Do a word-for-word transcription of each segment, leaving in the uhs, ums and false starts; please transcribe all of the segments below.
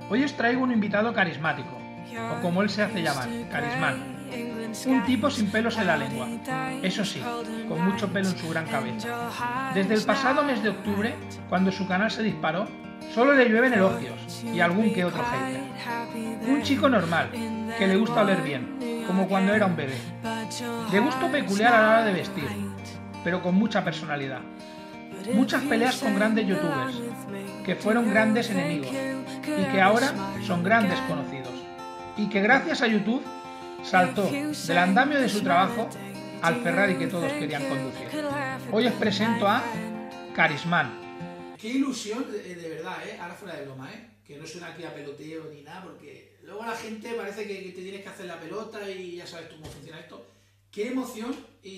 Hoy os traigo un invitado carismático, o como él se hace llamar, Carismán. Un tipo sin pelos en la lengua, eso sí, con mucho pelo en su gran cabeza. Desde el pasado mes de octubre, cuando su canal se disparó, solo le llueven elogios y algún que otro hater. Un chico normal, que le gusta oler bien, como cuando era un bebé. De gusto peculiar a la hora de vestir, pero con mucha personalidad. Muchas peleas con grandes youtubers, que fueron grandes enemigos y que ahora son grandes conocidos. Y que gracias a YouTube saltó del andamio de su trabajo al Ferrari que todos querían conducir. Hoy os presento a Carismán. Qué ilusión, de, de verdad, ¿eh? Ahora fuera de broma, ¿eh? Que no suena aquí a peloteo ni nada, porque luego la gente parece que, que te tienes que hacer la pelota y ya sabes tú cómo funciona esto. Qué emoción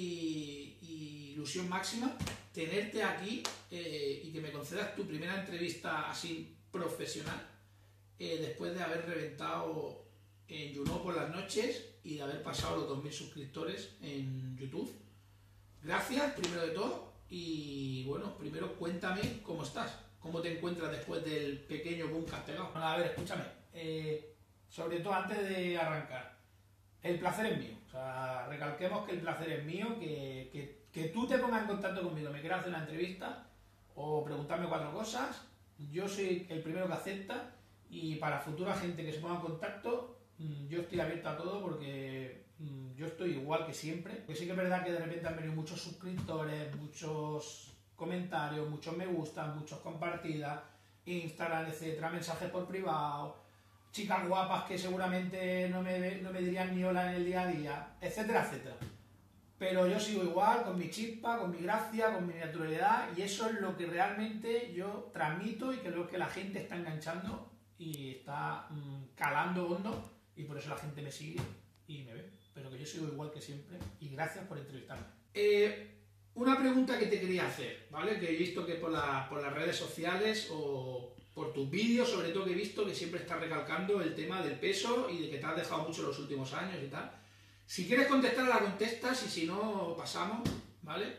y, y ilusión máxima tenerte aquí eh, y que me concedas tu primera entrevista así profesional eh, después de haber reventado en YouNow por las noches y de haber pasado los dos mil suscriptores en YouTube. Gracias, primero de todo. Y bueno, primero cuéntame cómo estás, cómo te encuentras después del pequeño boom que has pegado. Bueno, a ver, escúchame, eh, sobre todo antes de arrancar, el placer es mío, o sea, recalquemos que el placer es mío, que, que, que tú te pongas en contacto conmigo, me quieras hacer una entrevista o preguntarme cuatro cosas, yo soy el primero que acepta y para futura gente que se ponga en contacto, yo estoy abierto a todo porque yo estoy igual que siempre. Porque sí que es verdad que de repente han venido muchos suscriptores, muchos comentarios, muchos me gustan, muchos compartidas, Instagram, etcétera, mensajes por privado, chicas guapas que seguramente no me, no me dirían ni hola en el día a día, etcétera, etcétera. Pero yo sigo igual, con mi chispa, con mi gracia, con mi naturalidad, y eso es lo que realmente yo transmito y que es lo que la gente está enganchando y está mmm, calando hondo, y por eso la gente me sigue y me ve. Pero que yo sigo igual que siempre y gracias por entrevistarme. Eh, una pregunta que te quería hacer, ¿vale? Que he visto que por, la, por las redes sociales o por tus vídeos, sobre todo que he visto que siempre estás recalcando el tema del peso y de que te has dejado mucho los últimos años y tal. Si quieres contestar, la contestas y si no, pasamos, ¿vale?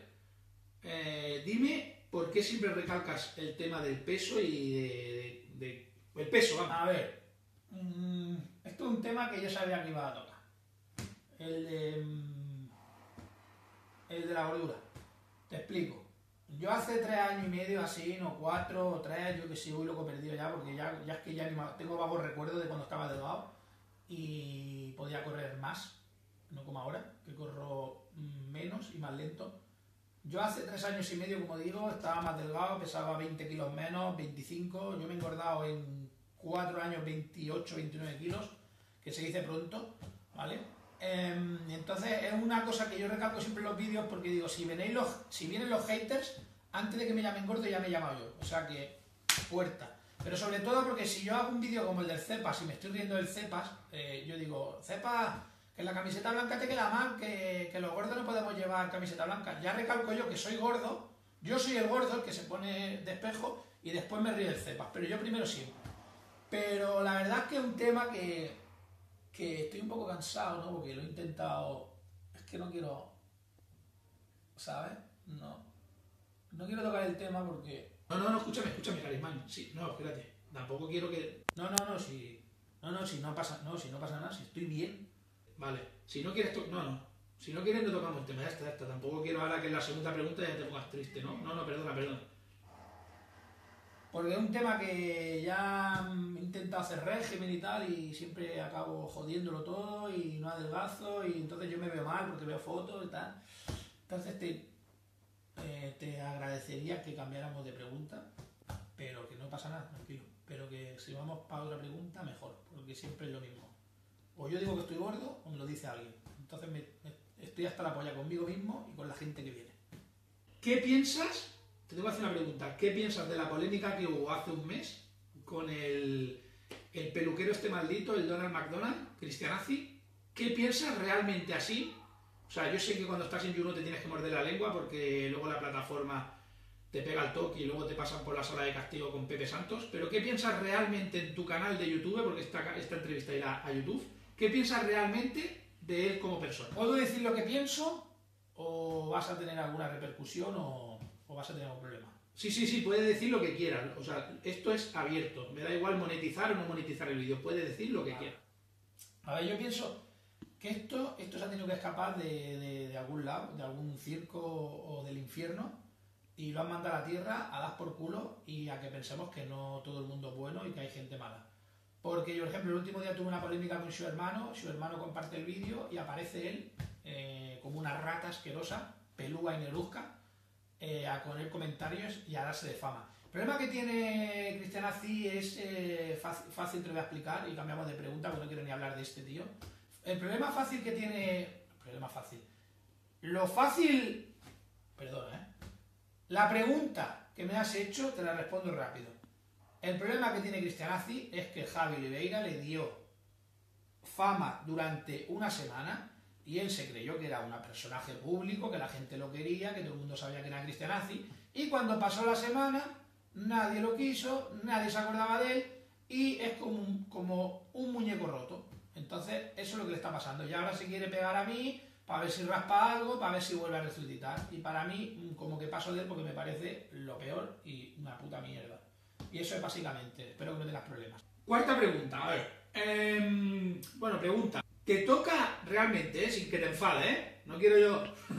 Eh, dime por qué siempre recalcas el tema del peso y de... de, de el peso, vamos. A ver, mmm, esto es un tema que yo sabía que iba a tocar. El de, el de la gordura. Te explico. Yo hace tres años y medio, así, no cuatro o tres, yo que sí, voy loco perdido ya, porque ya, ya es que ya ni más, tengo vagos recuerdos de cuando estaba delgado y podía correr más, no como ahora, que corro menos y más lento. Yo hace tres años y medio, como digo, estaba más delgado, pesaba veinte kilos menos, veinticinco, yo me he engordado en cuatro años veintiocho, veintinueve kilos, que se dice pronto, ¿vale? Entonces es una cosa que yo recalco siempre en los vídeos porque digo, si, venéis los, si vienen los haters, antes de que me llamen gordo ya me he llamado yo, o sea que puerta. Pero sobre todo porque si yo hago un vídeo como el del Cepas, si me estoy riendo del Cepas, eh, yo digo, Cepas, que la camiseta blanca te queda mal, que, que los gordos no podemos llevar camiseta blanca. Ya recalco yo que soy gordo, yo soy el gordo, el que se pone de espejo y después me ríe el Cepas, pero yo primero siempre. Pero la verdad es que es un tema que... que estoy un poco cansado, ¿no? Porque lo he intentado... Es que no quiero... ¿Sabes? No. No quiero tocar el tema porque... No, no, no, escúchame, escúchame, Carismán. Sí, no, espérate. Tampoco quiero que... No, no, no, si... No, no, si no pasa, no, si no pasa nada, si estoy bien. Vale. Si no quieres... To... No, no. Si no quieres no tocamos el tema, ya está, ya está. Tampoco quiero ahora que en la segunda pregunta ya te pongas triste, ¿no? No, no, perdona, perdona. Porque es un tema que ya he intentado hacer régimen y tal y siempre acabo jodiéndolo todo y no adelgazo y entonces yo me veo mal porque veo fotos y tal. Entonces te, eh, te agradecería que cambiáramos de pregunta, pero que no pasa nada, tranquilo. Pero que si vamos para otra pregunta, mejor, porque siempre es lo mismo. O yo digo que estoy gordo o me lo dice alguien. Entonces me, me, estoy hasta la polla conmigo mismo y con la gente que viene. ¿Qué piensas? Te tengo que hacer una pregunta. ¿Qué piensas de la polémica que hubo hace un mes con el, el peluquero este maldito, el Donald McDonald, Cristianazzi? ¿Qué piensas realmente así? O sea, yo sé que cuando estás en YouNow te tienes que morder la lengua porque luego la plataforma te pega el toque y luego te pasan por la sala de castigo con Pepe Santos, pero ¿qué piensas realmente en tu canal de YouTube? Porque esta, esta entrevista irá a YouTube. ¿Qué piensas realmente de él como persona? ¿Puedo decir lo que pienso o vas a tener alguna repercusión o...? ¿O vas a tener algún problema? Sí, sí, sí, puede decir lo que quiera. O sea, esto es abierto. Me da igual monetizar o no monetizar el vídeo. Puede decir lo que Vale. quiera. A ver, yo pienso que esto, esto se ha tenido que escapar de, de, de algún lado, de algún circo o del infierno, y lo han mandado a la tierra a dar por culo y a que pensemos que no todo el mundo es bueno y que hay gente mala. Porque yo, por ejemplo, el último día tuve una polémica con su hermano, su hermano comparte el vídeo y aparece él eh, como una rata asquerosa, pelúa y negruzca, eh, a poner comentarios y a darse de fama. El problema que tiene Cristian Azzi es eh, fácil, fácil, te lo voy a explicar y cambiamos de pregunta porque no quiero ni hablar de este tío. El problema fácil que tiene... El problema fácil. Lo fácil... Perdona, ¿eh? La pregunta que me has hecho te la respondo rápido. El problema que tiene Cristian Azzi es que Javi Oliveira le dio fama durante una semana y él se creyó que era un personaje público, que la gente lo quería, que todo el mundo sabía que era Cristian Azzi, y cuando pasó la semana nadie lo quiso, nadie se acordaba de él y es como un, como un muñeco roto. Entonces eso es lo que le está pasando y ahora se quiere pegar a mí para ver si raspa algo, para ver si vuelve a resucitar, y para mí como que paso de él porque me parece lo peor y una puta mierda. Y eso es básicamente, espero que no tengas problemas. Cuarta pregunta, a ver. Eh, bueno, pregunta. ¿Te toca realmente, eh, sin que te enfades, eh? No quiero yo,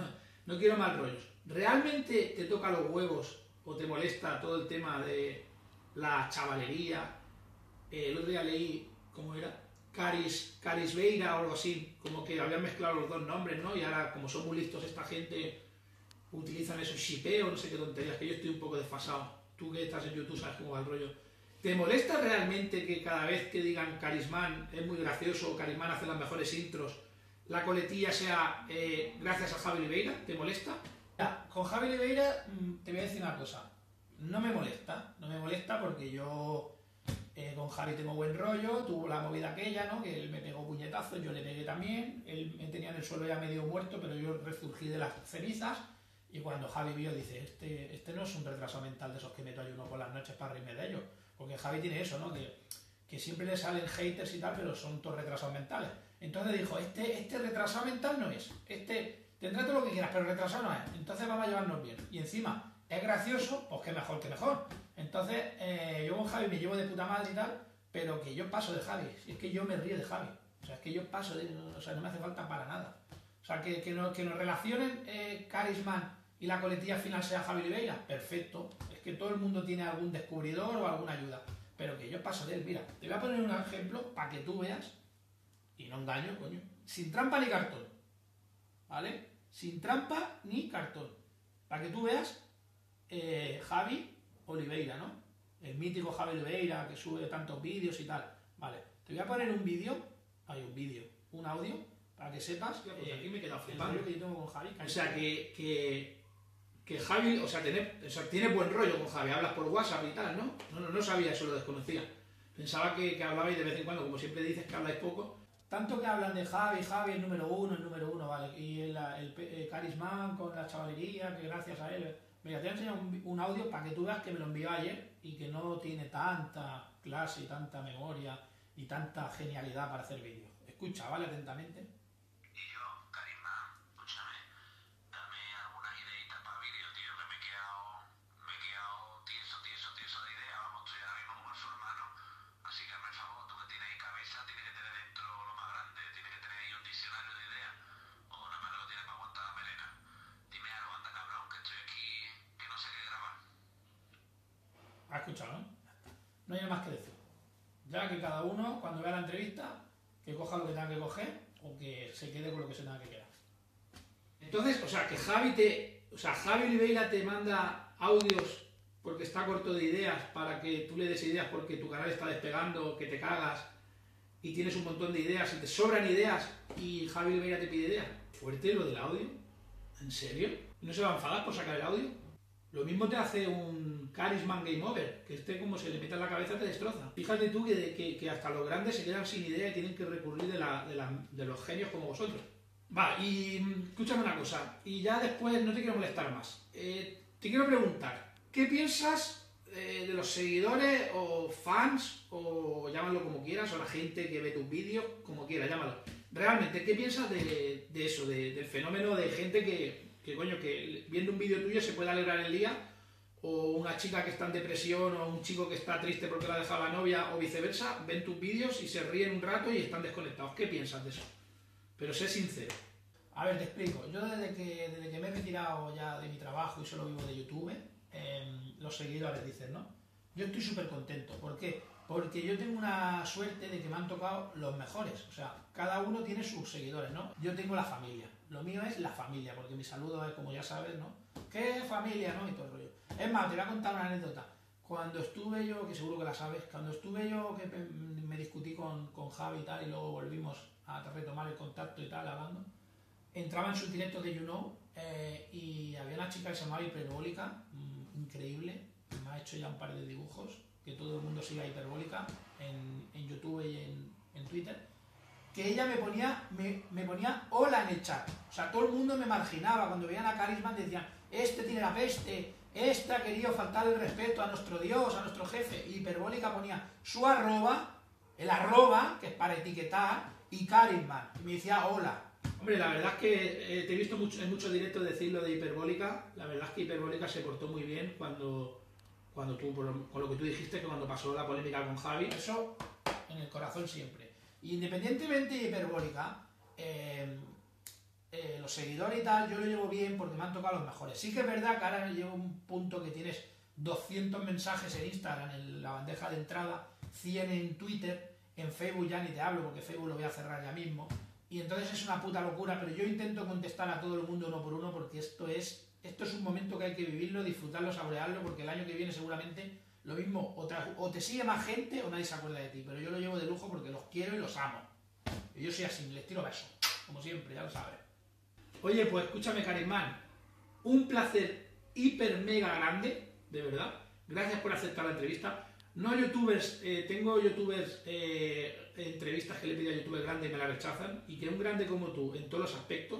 no quiero mal rollos. ¿Realmente te toca los huevos o te molesta todo el tema de la chavalería? Eh, el otro día leí, ¿cómo era? Caris, Carisbeira o algo así, como que habían mezclado los dos nombres, ¿no? Y ahora, como son muy listos esta gente, utilizan esos shipeo, no sé qué tonterías, que yo estoy un poco desfasado. Tú que estás en YouTube sabes cómo va el rollo. ¿Te molesta realmente que cada vez que digan Carisman es muy gracioso o Carisman hace las mejores intros, la coletilla sea eh, gracias a Javi Oliveira? ¿Te molesta? Ya, con Javi Oliveira te voy a decir una cosa. No me molesta, no me molesta porque yo eh, con Javi tengo buen rollo, tuvo la movida aquella, ¿no? Que él me pegó puñetazos, yo le pegué también, él me tenía en el suelo ya medio muerto, pero yo resurgí de las cenizas. Y cuando Javi vio, dice, este, este no es un retraso mental de esos que meto ayuno por las noches para reírme de ellos. Porque Javi tiene eso, ¿no? Que, que siempre le salen haters y tal, pero son todos retrasados mentales. Entonces dijo, este, este retrasado mental no es. Este tendrá todo lo que quieras, pero retrasado no es. Entonces vamos a llevarnos bien. Y encima, es gracioso, pues qué mejor que mejor. Entonces, eh, yo con Javi me llevo de puta madre y tal, pero que yo paso de Javi. Si es que yo me río de Javi. O sea, es que yo paso de... O sea, no me hace falta para nada. O sea, que, que, no, que nos relacionen eh, Carisman y la coletilla final sea Javi Oliveira, perfecto. Es que todo el mundo tiene algún descubridor o alguna ayuda, pero que yo paso de él. Mira, te voy a poner un ejemplo para que tú veas, y no engaño, coño, sin trampa ni cartón, ¿vale? Sin trampa ni cartón, para que tú veas eh, Javi Oliveira, ¿no? El mítico Javi Oliveira que sube tantos vídeos y tal. Vale, te voy a poner un vídeo, hay un vídeo, un audio, para que sepas. Pues eh, aquí me he quedado el flipando. rollo que yo tengo con Javi. O sea, que, que, que Javi, o sea, tiene, o sea, tiene buen rollo con Javi, hablas por WhatsApp y tal, ¿no? No, no, no sabía eso, lo desconocía. Pensaba que, que hablabais de vez en cuando, como siempre dices que habláis poco. Tanto que hablan de Javi, Javi el número uno, el número uno, vale, y el, el, el Carisman con la chavalería, que gracias a él... Mira, te voy a enseñar un, un audio para que tú veas que me lo envió ayer y que no tiene tanta clase y tanta memoria y tanta genialidad para hacer vídeos. Escucha, ¿vale? Atentamente. Y yo, Carisman, escúchame, dame algunas ideitas para vídeo, tío, que me he quedado, me he quedado tieso, tieso, tieso de ideas, vamos, estoy ahora mismo como su hermano, así que hazme el favor, tú que tienes ahí cabeza, tienes que tener dentro lo más grande, tienes que tener ahí un diccionario de ideas, o nada más que lo tienes para aguantar la melena. Dime algo, anda cabrón, que estoy aquí, que no sé qué grabar. ¿Has escuchado, no? No hay nada más que decir. Ya que cada uno, cuando vea la entrevista, que coja lo que tenga que coger o que se quede con lo que se tenga que quedar. Entonces, o sea, que Javi te... O sea, Javi Oliveira te manda audios porque está corto de ideas para que tú le des ideas porque tu canal está despegando, que te cagas y tienes un montón de ideas y te sobran ideas y Javi Oliveira te pide ideas. ¿Fuerte lo del audio? ¿En serio? ¿No se va a enfadar por sacar el audio? Lo mismo te hace un Carisman Game Over, que este como se le meta en la cabeza te destroza. Fíjate tú que, que, que hasta los grandes se quedan sin idea y tienen que recurrir de, la, de, la, de los genios como vosotros. Va, y escúchame una cosa, y ya después no te quiero molestar más. Eh, te quiero preguntar, ¿qué piensas eh, de los seguidores o fans, o llámalo como quieras, o la gente que ve tus vídeos, como quieras, llámalo? Realmente, ¿qué piensas de, de eso, de, del fenómeno de gente que... que coño, que viendo un vídeo tuyo se puede alegrar el día o una chica que está en depresión, o un chico que está triste porque le ha dejado la novia, o viceversa, ven tus vídeos y se ríen un rato y están desconectados. ¿Qué piensas de eso? Pero sé sincero. A ver, te explico. Yo desde que, desde que me he retirado ya de mi trabajo y solo vivo de YouTube, eh, los seguidores dicen, ¿no? Yo estoy súper contento. ¿Por qué? Porque yo tengo una suerte de que me han tocado los mejores. O sea, cada uno tiene sus seguidores, ¿no? Yo tengo la familia. Lo mío es la familia, porque mi saludo es, como ya sabes, ¿no? ¿Qué familia, no? Y todo el rollo. Es más, te voy a contar una anécdota. Cuando estuve yo, que seguro que la sabes, cuando estuve yo, que me discutí con, con Javi y tal, y luego volvimos a retomar el contacto y tal, hablando, entraba en sus directos de You Know, eh, y había una chica que se llamaba Hiperbólica, mmm, increíble, me ha hecho ya un par de dibujos, que todo el mundo siga Hiperbólica en, en YouTube y en, en Twitter, que ella me ponía, me, me ponía hola en el chat. O sea, todo el mundo me marginaba. Cuando veían a Carisman decían, este tiene la peste, este ha querido faltar el respeto a nuestro Dios, a nuestro jefe. Y Hiperbólica ponía su arroba, el arroba, que es para etiquetar, y Carisman. Y me decía hola. Hombre, la verdad es que eh, te he visto mucho, en muchos directos decirlo de Hiperbólica. La verdad es que Hiperbólica se portó muy bien cuando, cuando tú, por lo, con lo que tú dijiste, que cuando pasó la polémica con Javi. Eso en el corazón siempre. Independientemente de Hiperbólica, eh, eh, los seguidores y tal, yo lo llevo bien porque me han tocado los mejores. Sí que es verdad que ahora llevo un punto que tienes doscientos mensajes en Instagram, en la bandeja de entrada, cien en Twitter, en Facebook ya ni te hablo porque Facebook lo voy a cerrar ya mismo. Y entonces es una puta locura, pero yo intento contestar a todo el mundo uno por uno porque esto es, esto es un momento que hay que vivirlo, disfrutarlo, saborearlo, porque el año que viene seguramente lo mismo, o te, o te sigue más gente o nadie se acuerda de ti, pero yo lo llevo de lujo porque los quiero y los amo. Y yo soy así, les tiro besos, como siempre, ya lo sabes. Oye, pues escúchame, Carisman, un placer hiper mega grande, de verdad. Gracias por aceptar la entrevista. No youtubers, eh, tengo youtubers, eh, entrevistas que le pido a youtubers grandes y me la rechazan, y que un grande como tú, en todos los aspectos,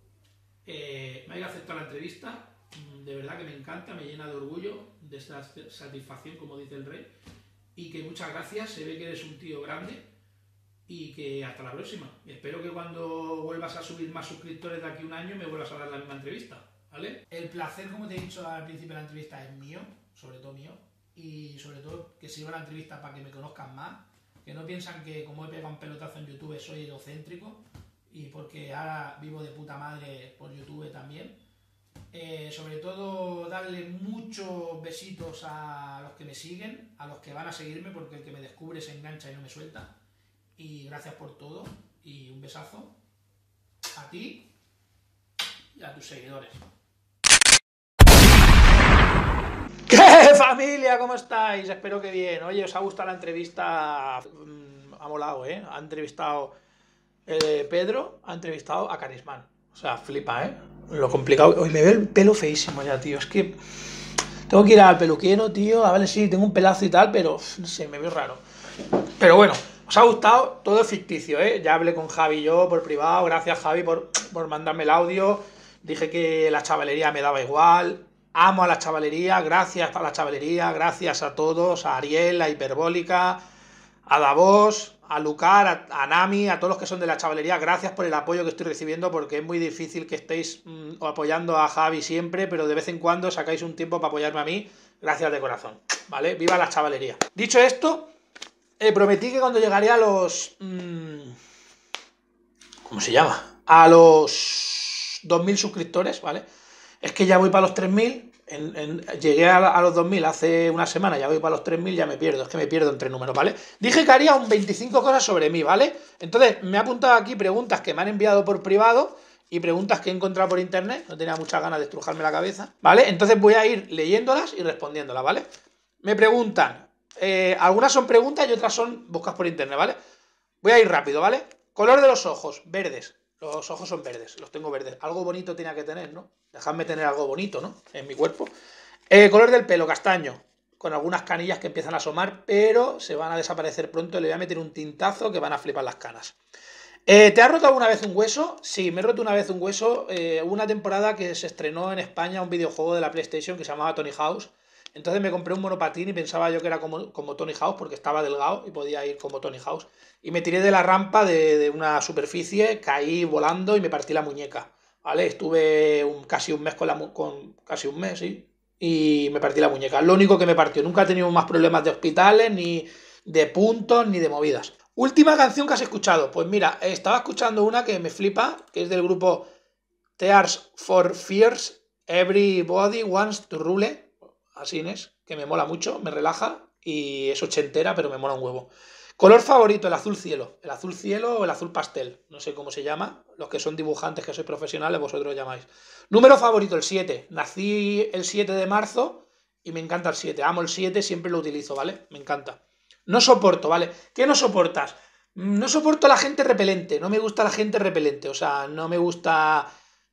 eh, me haya aceptado la entrevista. De verdad que me encanta, me llena de orgullo, de esa satisfacción, como dice el rey, y que muchas gracias, se ve que eres un tío grande y que hasta la próxima. Espero que cuando vuelvas a subir más suscriptores de aquí a un año me vuelvas a dar la misma entrevista, ¿vale? El placer, como te he dicho al principio de la entrevista, es mío, sobre todo mío, y sobre todo que sirva la entrevista para que me conozcan más, que no piensan que como he pegado un pelotazo en YouTube soy egocéntrico, y porque ahora vivo de puta madre por YouTube también. Eh, sobre todo darle muchos besitos a los que me siguen, a los que van a seguirme, porque el que me descubre se engancha y no me suelta. Y gracias por todo y un besazo a ti y a tus seguidores. ¿Qué familia? ¿Cómo estáis? Espero que bien. Oye, os ha gustado la entrevista, ha molado, ¿eh? Ha entrevistado eh, Pedro, ha entrevistado a Carisman. O sea, flipa, ¿eh? Lo complicado. Hoy me veo el pelo feísimo ya, tío. Es que tengo que ir al peluquero, tío. A ver, sí, tengo un pelazo y tal, pero no sé, me veo raro. Pero bueno, os ha gustado. Todo es ficticio, ¿eh? Ya hablé con Javi yo por privado. Gracias, Javi, por, por mandarme el audio. Dije que la chavalería me daba igual. Amo a la chavalería. Gracias a la chavalería. Gracias a todos. A Ariel, a Hiperbólica, a Davos, a Lucar, a, a Nami, a todos los que son de la chavalería. Gracias por el apoyo que estoy recibiendo, porque es muy difícil que estéis mmm, apoyando a Javi siempre, pero de vez en cuando sacáis un tiempo para apoyarme a mí. Gracias de corazón, ¿vale? ¡Viva la chavalería! Dicho esto, eh, prometí que cuando llegaría a los... Mmm, ¿cómo se llama? A los dos mil suscriptores, ¿vale? Es que ya voy para los tres mil. En, en, llegué a, a los dos mil hace una semana, ya voy para los tres mil, ya me pierdo, es que me pierdo entre números, ¿vale? Dije que haría un veinticinco cosas sobre mí, ¿vale? Entonces me he apuntado aquí preguntas que me han enviado por privado y preguntas que he encontrado por internet, no tenía muchas ganas de estrujarme la cabeza, ¿vale? Entonces voy a ir leyéndolas y respondiéndolas, ¿vale? Me preguntan, eh, algunas son preguntas y otras son buscas por internet, ¿vale? Voy a ir rápido, ¿vale? Color de los ojos, verdes. Los ojos son verdes, los tengo verdes. Algo bonito tenía que tener, ¿no? Dejadme tener algo bonito, ¿no? En mi cuerpo. Eh, color del pelo, castaño. Con algunas canillas que empiezan a asomar, pero se van a desaparecer pronto. Le voy a meter un tintazo que van a flipar las canas. Eh, ¿Te has roto alguna vez un hueso? Sí, me he roto una vez un hueso. Eh, hubo una temporada que se estrenó en España un videojuego de la PlayStation que se llamaba Tony Hawk's. Entonces me compré un monopatín y pensaba yo que era como, como Tony Hawk's porque estaba delgado y podía ir como Tony Hawk's. Y me tiré de la rampa de, de una superficie, caí volando y me partí la muñeca, ¿vale? Estuve un, casi un mes con la con casi un mes, sí, y me partí la muñeca. Lo único que me partió. Nunca he tenido más problemas de hospitales, ni de puntos, ni de movidas. Última canción que has escuchado. Pues mira, estaba escuchando una que me flipa, que es del grupo Tears for Fears, Everybody Wants to Rule, así es, que me mola mucho, me relaja y es ochentera, pero me mola un huevo. Color favorito, el azul cielo. El azul cielo o el azul pastel, no sé cómo se llama. Los que son dibujantes, que sois profesionales, vosotros lo llamáis. Número favorito, el siete. Nací el siete de marzo y me encanta el siete. Amo el siete, siempre lo utilizo, ¿vale? Me encanta. No soporto, ¿vale? ¿Qué no soportas? No soporto a la gente repelente. No me gusta la gente repelente. O sea, no me gusta...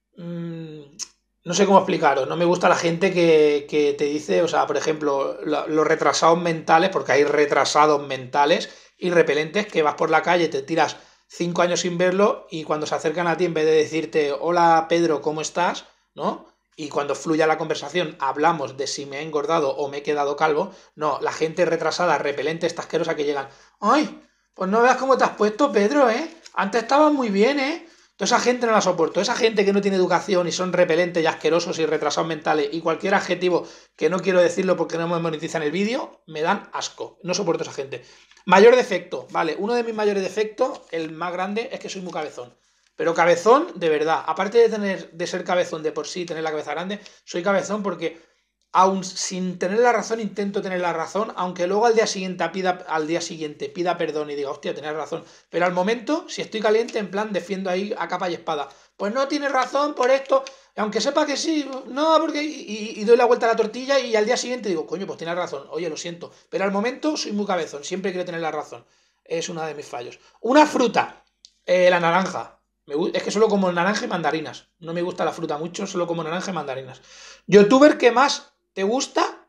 Mmm, no sé cómo explicaros. No me gusta la gente que, que te dice... O sea, por ejemplo, lo, los retrasados mentales, porque hay retrasados mentales y repelentes que vas por la calle, te tiras cinco años sin verlo y cuando se acercan a ti, en vez de decirte, hola Pedro, ¿cómo estás? ¿No? Y cuando fluya la conversación hablamos de si me he engordado o me he quedado calvo. No, la gente retrasada, repelente, esta asquerosa que llegan. ¡Ay! Pues no veas cómo te has puesto, Pedro, ¿eh? Antes estabas muy bien, ¿eh? Toda esa gente no la soporto. Esa gente que no tiene educación y son repelentes y asquerosos y retrasados mentales y cualquier adjetivo que no quiero decirlo porque no me monetizan el vídeo, me dan asco. No soporto a esa gente. Mayor defecto, vale. Uno de mis mayores defectos, el más grande, es que soy muy cabezón. Pero cabezón de verdad. Aparte de tener de ser cabezón de por sí, tener la cabeza grande, soy cabezón porque aun sin tener la razón intento tener la razón, aunque luego al día siguiente pida, al día siguiente pida perdón y diga, hostia, tenés razón. Pero al momento, si estoy caliente, en plan defiendo ahí a capa y espada. Pues no tienes razón por esto, aunque sepa que sí, no, porque... Y, y doy la vuelta a la tortilla y al día siguiente digo, coño, pues tienes razón, oye, lo siento. Pero al momento soy muy cabezón, siempre quiero tener la razón. Es uno de mis fallos. Una fruta, eh, la naranja. Me, es que solo como naranja y mandarinas. No me gusta la fruta mucho, solo como naranja y mandarinas. ¿Youtuber qué más te gusta?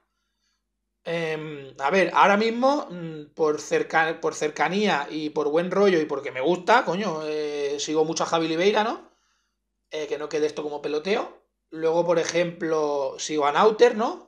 Eh, a ver, ahora mismo, por, cerca, por cercanía y por buen rollo y porque me gusta, coño, eh, sigo mucho a Javi Oliveira, ¿no? Eh, que no quede esto como peloteo. Luego, por ejemplo, sigo a Nauter, ¿no?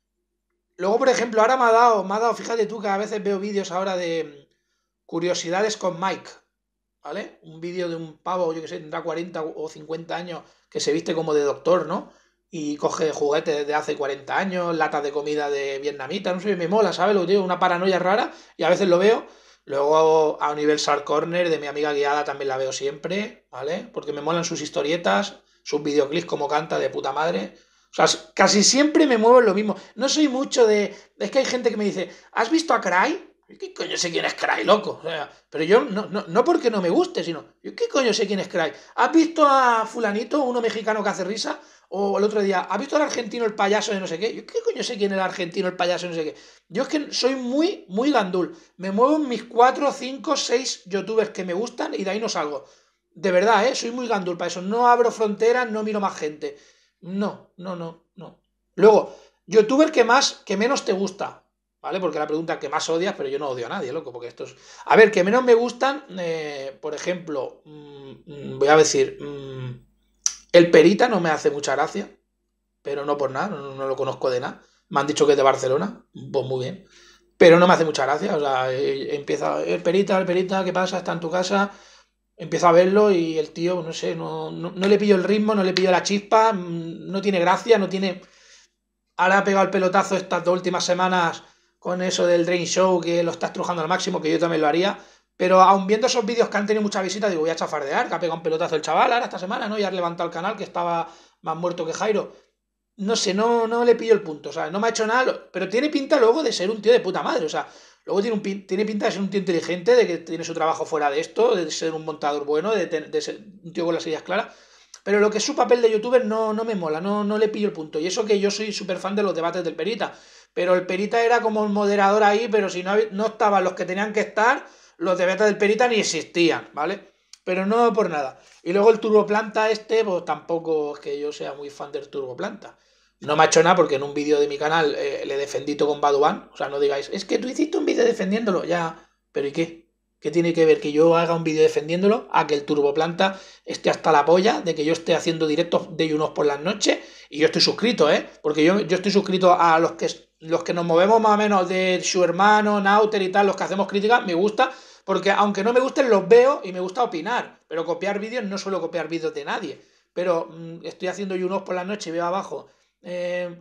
Luego, por ejemplo, ahora me ha dado, me ha dado, fíjate tú que a veces veo vídeos ahora de curiosidades con Mike, ¿vale? Un vídeo de un pavo, yo que sé, tendrá cuarenta o cincuenta años, que se viste como de doctor, ¿no? Y coge juguetes de hace cuarenta años, latas de comida de vietnamita, no sé, me mola, ¿sabes? Lo que digo, una paranoia rara, y a veces lo veo. Luego a Universal Corner de mi amiga Guiada también la veo siempre, ¿vale? Porque me molan sus historietas, sus videoclips, como canta de puta madre. O sea, casi siempre me muevo en lo mismo. No soy mucho de... Es que hay gente que me dice, ¿has visto a Cry? ¿Qué coño sé quién es Cry, loco? O sea, pero yo, no, no, no porque no me guste, sino, ¿yo qué coño sé quién es Cry? ¿Has visto a fulanito, uno mexicano que hace risa? O el otro día, ¿has visto al argentino el payaso de no sé qué? ¿Yo qué coño sé quién es el argentino el payaso de no sé qué? Yo es que soy muy, muy gandul. Me muevo en mis cuatro, cinco, seis youtubers que me gustan y de ahí no salgo. De verdad, ¿eh? Soy muy gandul para eso. No abro fronteras, no miro más gente. No, no, no, no. Luego, youtuber que más, que menos te gusta. ¿Vale? Porque la pregunta que más odias, pero yo no odio a nadie, loco, porque estos... A ver, que menos me gustan, eh, por ejemplo, mmm, voy a decir, mmm, el Perita no me hace mucha gracia, pero no por nada, no, no lo conozco de nada. Me han dicho que es de Barcelona, pues muy bien, pero no me hace mucha gracia, o sea, eh, empieza, el Perita, el Perita, ¿qué pasa? Está en tu casa, empiezo a verlo y el tío, no sé, no, no, no le pillo el ritmo, no le pillo la chispa, no tiene gracia, no tiene... Ahora ha pegado el pelotazo estas dos últimas semanas con eso del Drain Show, que lo está estrujando al máximo, que yo también lo haría, pero aun viendo esos vídeos que han tenido mucha visita, digo, voy a chafardear, que ha pegado un pelotazo el chaval ahora esta semana, ¿no? Y ha levantado el canal, que estaba más muerto que Jairo. No sé, no, no le pillo el punto, o sea, no me ha hecho nada, pero tiene pinta luego de ser un tío de puta madre, o sea, luego tiene, un, tiene pinta de ser un tío inteligente, de que tiene su trabajo fuera de esto, de ser un montador bueno, de, de ser un tío con las ideas claras. Pero lo que es su papel de youtuber no, no me mola, no, no le pillo el punto. Y eso que yo soy súper fan de los debates del Perita. Pero el Perita era como un moderador ahí, pero si no, no estaban los que tenían que estar, los debates del Perita ni existían, ¿vale? Pero no por nada. Y luego el Turboplanta este, pues tampoco es que yo sea muy fan del Turboplanta. No me ha hecho nada porque en un vídeo de mi canal eh, le defendí con Baduán. O sea, no digáis, es que tú hiciste un vídeo defendiéndolo. Ya, ¿pero y qué? ¿Qué tiene que ver que yo haga un vídeo defendiéndolo a que el Turboplanta esté hasta la polla de que yo esté haciendo directos de Yunos por las noches? Y yo estoy suscrito, ¿eh? Porque yo, yo estoy suscrito a los que, los que nos movemos más o menos de su hermano, Nauter y tal, los que hacemos críticas, me gusta, porque aunque no me gusten, los veo y me gusta opinar. Pero copiar vídeos, no suelo copiar vídeos de nadie. Pero mmm, estoy haciendo Yunos por las noches y veo abajo... Eh,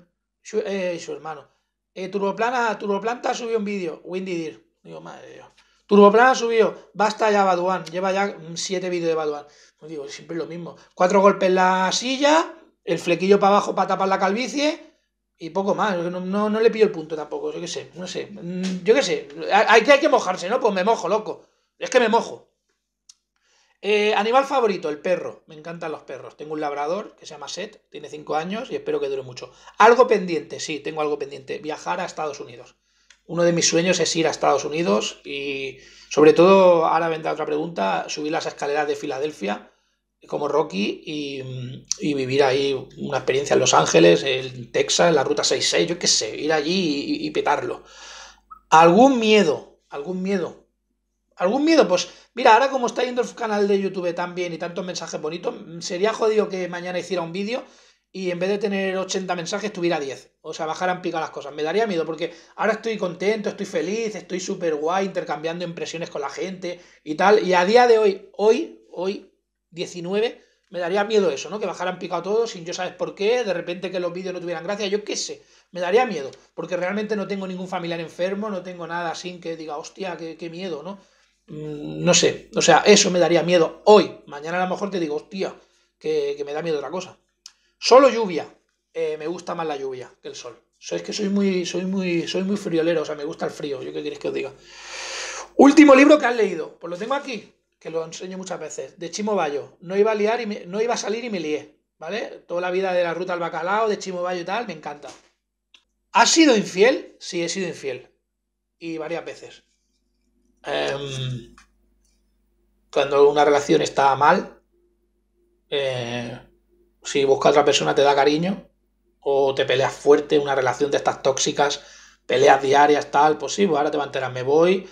Su, eh, su hermano. Eh, Turboplana, Turboplanta subió un vídeo. Windy Deer. Digo, madre de Dios. Turboplana subió. Basta ya Baduán. Lleva ya siete vídeos de Baduán. Pues digo, siempre es lo mismo. Cuatro golpes en la silla. El flequillo para abajo para tapar la calvicie. Y poco más. No, no, no le pillo el punto tampoco. Yo qué sé. No sé. Yo qué sé. Hay que, hay que mojarse, ¿no? Pues me mojo, loco. Es que me mojo. Eh, animal favorito, el perro. Me encantan los perros. Tengo un labrador que se llama Seth, tiene cinco años y espero que dure mucho. Algo pendiente, sí, tengo algo pendiente. Viajar a Estados Unidos. Uno de mis sueños es ir a Estados Unidos y, sobre todo, ahora vendrá otra pregunta, subir las escaleras de Filadelfia como Rocky y, y vivir ahí una experiencia en Los Ángeles, en Texas, en la Ruta sesenta y seis, yo qué sé, ir allí y, y petarlo. ¿Algún miedo? ¿Algún miedo? ¿Algún miedo? Pues mira, ahora como está yendo el canal de YouTube tan bien y tantos mensajes bonitos, sería jodido que mañana hiciera un vídeo y en vez de tener ochenta mensajes tuviera diez. O sea, bajaran pica las cosas. Me daría miedo porque ahora estoy contento, estoy feliz, estoy súper guay intercambiando impresiones con la gente y tal. Y a día de hoy, hoy, hoy, diecinueve, me daría miedo eso, ¿no? Que bajaran picado todos sin yo sabes por qué, de repente que los vídeos no tuvieran gracia, yo qué sé. Me daría miedo, porque realmente no tengo ningún familiar enfermo, no tengo nada así que diga, hostia, qué, qué miedo, ¿no? No sé, o sea, eso me daría miedo hoy. Mañana a lo mejor te digo, hostia, que, que me da miedo otra cosa. Solo lluvia. Eh, me gusta más la lluvia que el sol. O sea, es que soy muy, soy muy, soy muy friolero, o sea, me gusta el frío. ¿Yo qué queréis que os diga? Último libro que has leído. Pues lo tengo aquí, que lo enseño muchas veces. De Chimo Bayo. No iba a liar y me, no iba a salir y me lié. ¿Vale? Toda la vida de la ruta al bacalao, de Chimo Bayo y tal, me encanta. ¿Has sido infiel? Sí, he sido infiel. Y varias veces. Eh, cuando una relación está mal, eh, si busca a otra persona te da cariño o te peleas fuerte, una relación de estas tóxicas, peleas diarias, tal, pues sí, pues ahora te va a enterar, me voy,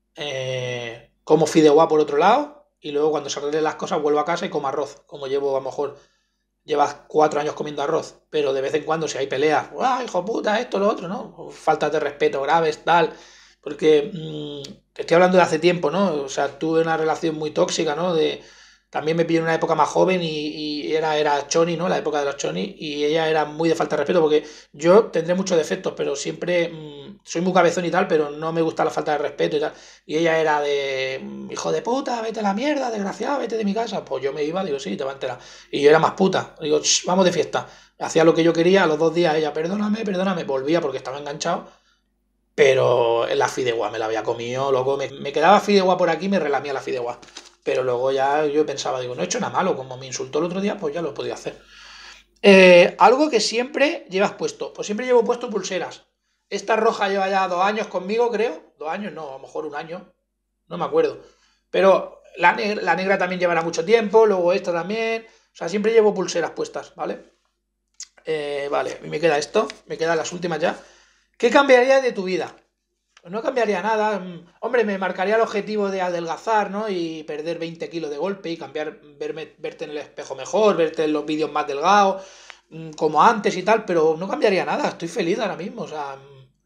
eh, como fideuá por otro lado y luego cuando se arreglen las cosas vuelvo a casa y como arroz, como llevo a lo mejor llevas cuatro años comiendo arroz, pero de vez en cuando si hay peleas, ¡ah, hijo puta, esto, lo otro, ¿no? Faltas de respeto graves, tal, porque mmm, te estoy hablando de hace tiempo, ¿no? O sea, tuve una relación muy tóxica, ¿no? De, también me pillé en una época más joven y, y era, era choni, ¿no? La época de los choni, y ella era muy de falta de respeto, porque yo tendré muchos defectos, pero siempre mmm, soy muy cabezón y tal, pero no me gusta la falta de respeto y tal. Y ella era de, hijo de puta, vete a la mierda, desgraciado, vete de mi casa. Pues yo me iba, digo, sí, te va a enterar. Y yo era más puta, digo, vamos de fiesta. Hacía lo que yo quería, a los dos días ella, perdóname, perdóname, volvía porque estaba enganchado. Pero en la fideuá me la había comido, luego me, me quedaba fideuá por aquí y me relamía la fideuá. Pero luego ya yo pensaba, digo, no he hecho nada malo, como me insultó el otro día, pues ya lo podía hacer. Eh, algo que siempre llevas puesto, pues siempre llevo puesto pulseras. Esta roja lleva ya dos años conmigo, creo. Dos años, no, a lo mejor un año, no me acuerdo. Pero la negra, la negra también llevará mucho tiempo, luego esta también. O sea, siempre llevo pulseras puestas, ¿vale? Eh, vale, y me queda esto, me quedan las últimas ya. ¿Qué cambiaría de tu vida? Pues no cambiaría nada. Hombre, me marcaría el objetivo de adelgazar, ¿no? Y perder veinte kilos de golpe y cambiar, verme, verte en el espejo mejor, verte en los vídeos más delgados, como antes y tal, pero no cambiaría nada. Estoy feliz ahora mismo. O sea,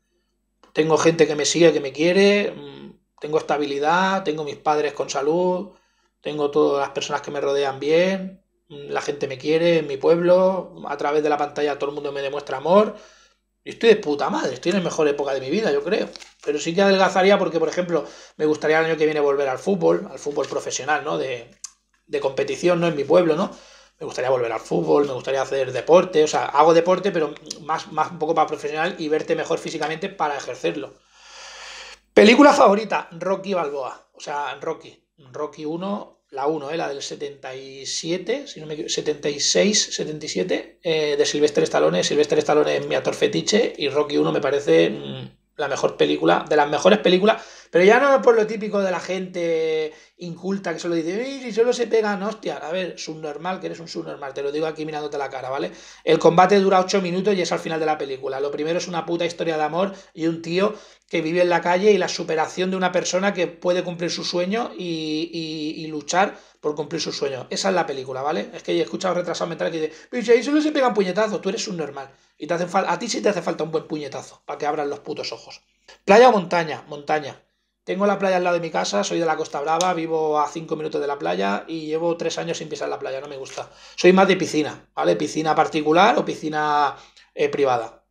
tengo gente que me sigue, que me quiere, tengo estabilidad, tengo mis padres con salud, tengo todas las personas que me rodean bien, la gente me quiere en mi pueblo, a través de la pantalla todo el mundo me demuestra amor. Y estoy de puta madre, estoy en la mejor época de mi vida, yo creo. Pero sí que adelgazaría porque, por ejemplo, me gustaría el año que viene volver al fútbol, al fútbol profesional, ¿no? De, de competición, ¿no? En mi pueblo, ¿no? Me gustaría volver al fútbol, me gustaría hacer deporte, o sea, hago deporte, pero más, más un poco más profesional y verte mejor físicamente para ejercerlo. Película favorita, Rocky Balboa. O sea, Rocky. Rocky uno, la uno, ¿eh? La del setenta y siete, si no me equivoco, setenta y seis, setenta y siete, eh, de Sylvester Stallone. Sylvester Stallone es mi actor fetiche y Rocky uno me parece mmm, la mejor película, de las mejores películas, pero ya no por lo típico de la gente inculta que solo dice, uy, si solo se pegan, hostia, a ver, subnormal, que eres un subnormal, te lo digo aquí mirándote la cara, ¿vale? El combate dura ocho minutos y es al final de la película. Lo primero es una puta historia de amor y un tío que vive en la calle y la superación de una persona que puede cumplir su sueño y, y, y luchar por cumplir su sueño. Esa es la película, ¿vale? Es que he escuchado retrasados mentales que dicen, pero si ahí solo se pegan puñetazos, tú eres un normal. Y te hacen a ti sí te hace falta un buen puñetazo para que abran los putos ojos. ¿Playa o montaña? Montaña. Tengo la playa al lado de mi casa, soy de la Costa Brava, vivo a cinco minutos de la playa y llevo tres años sin pisar la playa, no me gusta. Soy más de piscina, ¿vale? Piscina particular o piscina eh, privada.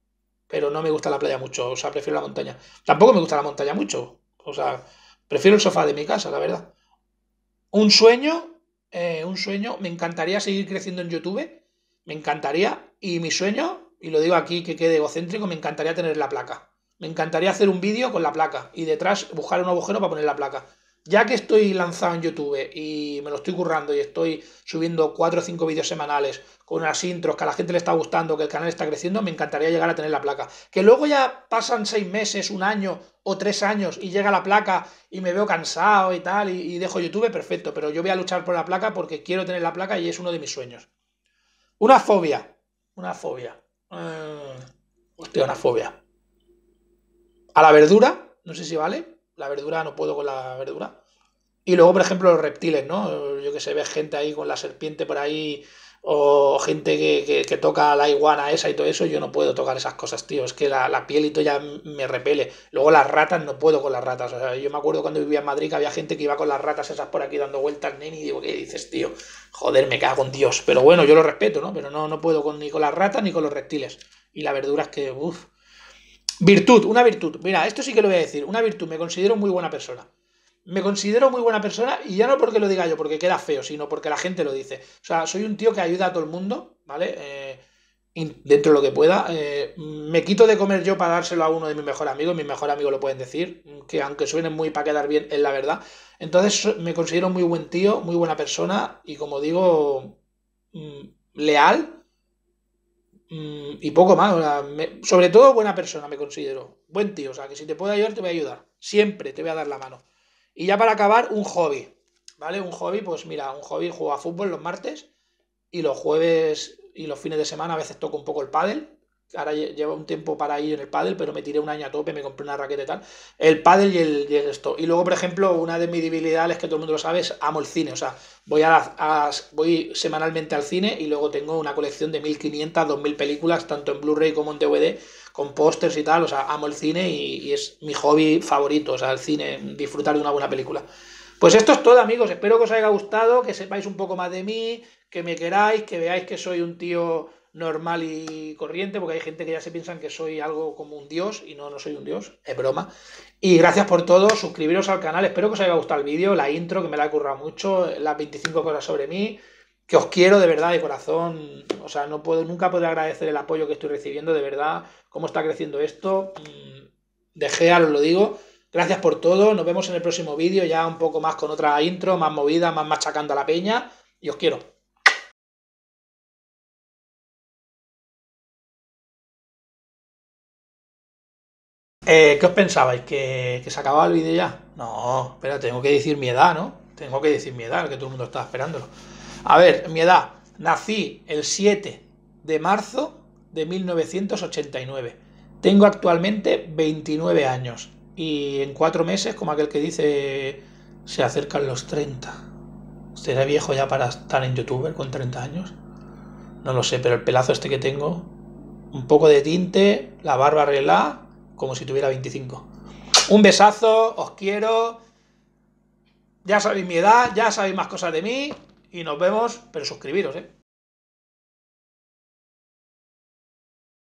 pero no me gusta la playa mucho, o sea, prefiero la montaña. Tampoco me gusta la montaña mucho, o sea, prefiero el sofá de mi casa, la verdad. Un sueño, eh, un sueño, me encantaría seguir creciendo en YouTube, me encantaría, y mi sueño, y lo digo aquí que quede egocéntrico, me encantaría tener la placa. Me encantaría hacer un vídeo con la placa y detrás buscar un agujero para poner la placa. Ya que estoy lanzado en YouTube y me lo estoy currando y estoy subiendo cuatro o cinco vídeos semanales con unas intros que a la gente le está gustando, que el canal está creciendo, me encantaría llegar a tener la placa. Que luego ya pasan seis meses, un año o tres años y llega la placa y me veo cansado y tal y, y dejo YouTube, perfecto. Pero yo voy a luchar por la placa porque quiero tener la placa y es uno de mis sueños. Una fobia. Una fobia. Eh, hostia, una fobia. A la verdura, no sé si vale. La verdura, no puedo con la verdura. Y luego, por ejemplo, los reptiles, ¿no? Yo que sé, ves gente ahí con la serpiente por ahí, o gente que, que, que toca la iguana esa y todo eso, yo no puedo tocar esas cosas, tío. Es que la, la piel y todo ya me repele. Luego las ratas, no puedo con las ratas. O sea, yo me acuerdo cuando vivía en Madrid que había gente que iba con las ratas esas por aquí dando vueltas, neni, y digo, ¿qué dices, tío? Joder, me cago en Dios. Pero bueno, yo lo respeto, ¿no? Pero no, no puedo con, ni con las ratas ni con los reptiles. Y la verdura es que, uff. Virtud, una virtud. Mira, esto sí que lo voy a decir. Una virtud, me considero muy buena persona. Me considero muy buena persona y ya no porque lo diga yo, porque queda feo, sino porque la gente lo dice. O sea, soy un tío que ayuda a todo el mundo, ¿vale? Eh, dentro de lo que pueda. Eh, me quito de comer yo para dárselo a uno de mis mejores amigos. Mis mejores amigos lo pueden decir, que aunque suene muy para quedar bien, es la verdad. Entonces me considero muy buen tío, muy buena persona y como digo, mmm, leal. Mm, y poco más, o sea, me- sobre todo buena persona me considero. Buen tío, o sea, que si te puedo ayudar, te voy a ayudar. Siempre te voy a dar la mano. Y ya para acabar, un hobby. ¿Vale? Un hobby, pues mira, un hobby, juego a fútbol los martes y los jueves y los fines de semana a veces toco un poco el pádel. Ahora lle- llevo un tiempo para ir en el pádel, pero me tiré un año a tope, me compré una raqueta y tal. El pádel y el, y el esto. Y luego, por ejemplo, una de mis debilidades, que todo el mundo lo sabe, es amo el cine. O sea, voy, a, la- a- voy semanalmente al cine y luego tengo una colección de mil quinientas, dos mil películas, tanto en Blu-ray como en D V D, con pósters y tal. O sea, amo el cine y, y es mi hobby favorito. O sea, el cine, disfrutar de una buena película. Pues esto es todo, amigos. Espero que os haya gustado, que sepáis un poco más de mí, que me queráis, que veáis que soy un tío normal y corriente, porque hay gente que ya se piensan que soy algo como un dios y no, no soy un dios, es broma. Y gracias por todo, suscribiros al canal, espero que os haya gustado el vídeo, la intro, que me la he currado mucho, las veinticinco cosas sobre mí, que os quiero de verdad de corazón, o sea, no puedo, nunca podré agradecer el apoyo que estoy recibiendo, de verdad, cómo está creciendo esto, de Gea os lo digo. Gracias por todo, nos vemos en el próximo vídeo, ya un poco más con otra intro, más movida, más machacando a la peña, y os quiero. Eh, ¿qué os pensabais? ¿Que, que se acababa el vídeo ya? No, espera, tengo que decir mi edad, ¿no? Tengo que decir mi edad, que todo el mundo está esperándolo. A ver, mi edad. Nací el siete de marzo de mil novecientos ochenta y nueve. Tengo actualmente veintinueve años. Y en cuatro meses, como aquel que dice, se acercan los treinta. ¿Seré viejo ya para estar en youtuber con treinta años? No lo sé, pero el pelazo este que tengo, un poco de tinte, la barba arreglada, como si tuviera veinticinco. Un besazo, os quiero, ya sabéis mi edad, ya sabéis más cosas de mí y nos vemos, pero suscribiros, ¿eh?